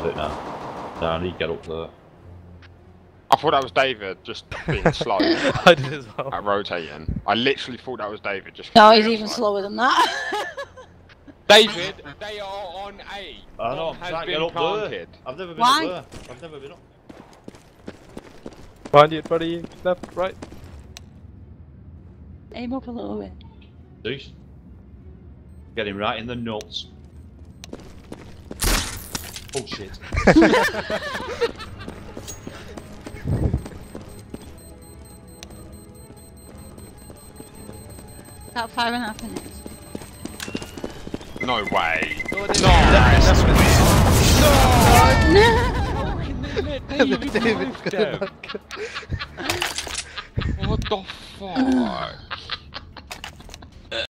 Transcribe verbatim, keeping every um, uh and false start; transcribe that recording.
it now. No, I need to get up there. I thought that was David, just being slow. I did as well. At rotating. I literally thought that was David, just. No, he's even slower than that. David, they are on A. I know, I'm has trying to been get up planted. there. I've never been Why? up there. I've never been up. Behind you, buddy. Left, right. Aim up a little bit. Zeus. Get him right in the nuts. Oh shit. About five and a half minutes. No way. Oh, No! David, What the fuck?